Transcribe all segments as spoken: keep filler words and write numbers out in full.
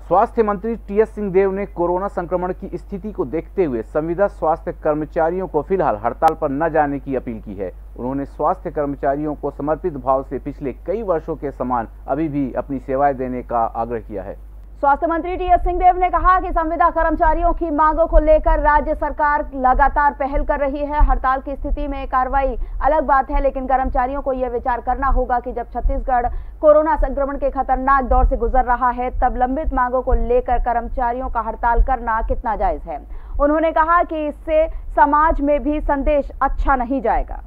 स्वास्थ्य मंत्री T S Singhdeo ने कोरोना संक्रमण की स्थिति को देखते हुए संविदा स्वास्थ्य कर्मचारियों को फिलहाल हड़ताल पर न जाने की अपील की है। उन्होंने स्वास्थ्य कर्मचारियों को समर्पित भाव से पिछले कई वर्षों के समान अभी भी अपनी सेवाएं देने का आग्रह किया है। स्वास्थ्य मंत्री टी एस सिंहदेव ने कहा कि संविदा कर्मचारियों की मांगों को लेकर राज्य सरकार लगातार पहल कर रही है। हड़ताल की स्थिति में कार्रवाई अलग बात है, लेकिन कर्मचारियों को यह विचार करना होगा कि जब छत्तीसगढ़ कोरोना संक्रमण के खतरनाक दौर से गुजर रहा है, तब लंबित मांगों को लेकर कर्मचारियों का हड़ताल करना कितना जायज है। उन्होंने कहा कि इससे समाज में भी संदेश अच्छा नहीं जाएगा।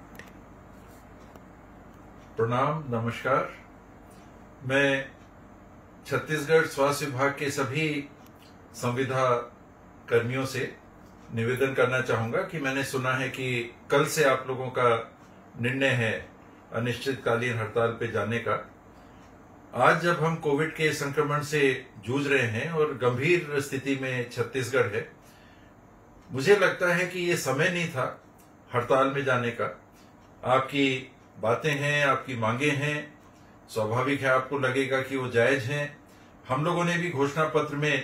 प्रणाम, नमस्कार। मैं छत्तीसगढ़ स्वास्थ्य विभाग के सभी संविदा कर्मियों से निवेदन करना चाहूंगा कि मैंने सुना है कि कल से आप लोगों का निर्णय है अनिश्चितकालीन हड़ताल पे जाने का। आज जब हम कोविड के संक्रमण से जूझ रहे हैं और गंभीर स्थिति में छत्तीसगढ़ है, मुझे लगता है कि ये समय नहीं था हड़ताल में जाने का। आपकी बातें हैं, आपकी मांगे हैं, स्वाभाविक है आपको लगेगा कि वो जायज हैं। हम लोगों ने भी घोषणा पत्र में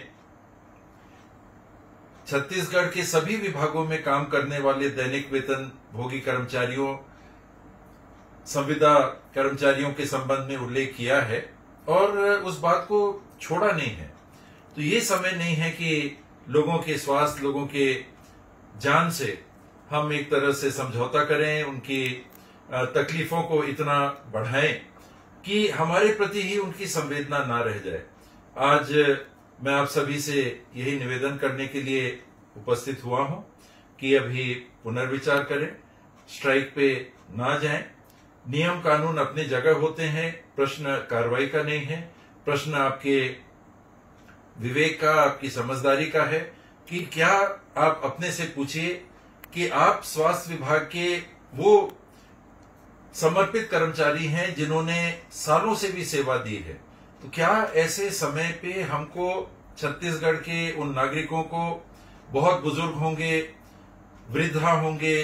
छत्तीसगढ़ के सभी विभागों में काम करने वाले दैनिक वेतन भोगी कर्मचारियों, संविदा कर्मचारियों के संबंध में उल्लेख किया है और उस बात को छोड़ा नहीं है। तो ये समय नहीं है कि लोगों के स्वास्थ्य, लोगों के जान से हम एक तरह से समझौता करें, उनकी तकलीफों को इतना बढ़ाएं कि हमारे प्रति ही उनकी संवेदना ना रह जाए। आज मैं आप सभी से यही निवेदन करने के लिए उपस्थित हुआ हूं कि अभी पुनर्विचार करें, स्ट्राइक पे ना जाएं। नियम कानून अपनी जगह होते हैं, प्रश्न कार्रवाई का नहीं है। प्रश्न आपके विवेक का, आपकी समझदारी का है कि क्या आप अपने से पूछिए कि आप स्वास्थ्य विभाग के वो समर्पित कर्मचारी हैं जिन्होंने सालों से भी सेवा दी है। तो क्या ऐसे समय पे हमको छत्तीसगढ़ के उन नागरिकों को, बहुत बुजुर्ग होंगे, वृद्धा होंगे,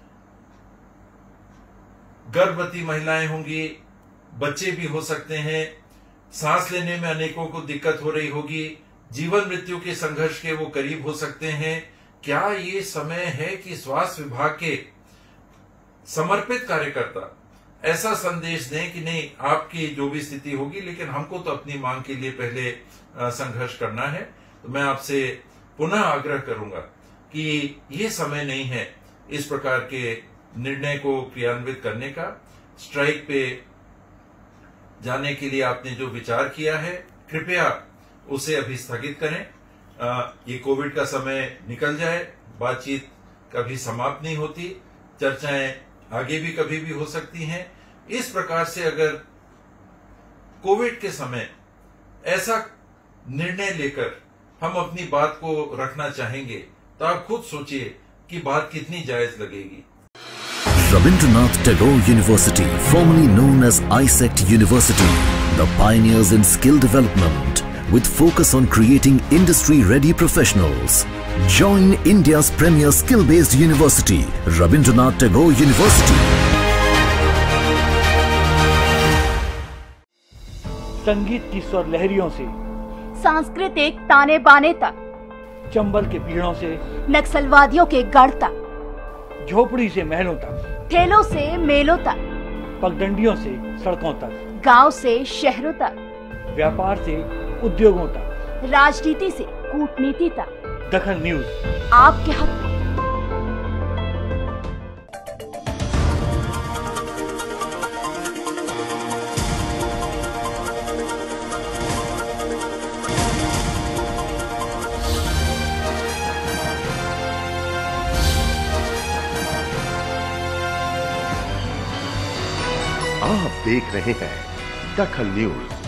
गर्भवती महिलाएं होंगी, बच्चे भी हो सकते हैं, सांस लेने में अनेकों को दिक्कत हो रही होगी, जीवन मृत्यु के संघर्ष के वो करीब हो सकते हैं। क्या ये समय है कि स्वास्थ्य विभाग के समर्पित कार्यकर्ता ऐसा संदेश दें कि नहीं, आपकी जो भी स्थिति होगी, लेकिन हमको तो अपनी मांग के लिए पहले संघर्ष करना है। तो मैं आपसे पुनः आग्रह करूंगा कि ये समय नहीं है इस प्रकार के निर्णय को क्रियान्वित करने का। स्ट्राइक पे जाने के लिए आपने जो विचार किया है, कृपया उसे अभी स्थगित करें। आ, ये कोविड का समय निकल जाए, बातचीत कभी समाप्त नहीं होती, चर्चाएं आगे भी कभी भी हो सकती हैं। इस प्रकार से अगर कोविड के समय ऐसा निर्णय लेकर हम अपनी बात को रखना चाहेंगे, तो आप खुद सोचिए कि बात कितनी जायज लगेगी। Rabindranath Tagore University, formerly known as I S E C T University, the pioneers in skill development with focus on creating industry-ready professionals. Join India's premier skill-based university, Rabindranath Tagore University. संगीत की स्वर लहरियों से सांस्कृतिक ताने बाने तक, चंबल के पीड़ों से नक्सलवादियों के गढ़ तक, झोपड़ी से महलों तक, ठेलों से मेलों तक, पगडंडियों से सड़कों तक, गांव से शहरों तक, व्यापार से उद्योगों तक, राजनीति से कूटनीति तक, दखल न्यूज आपके हक में। आप देख रहे हैं दखल न्यूज।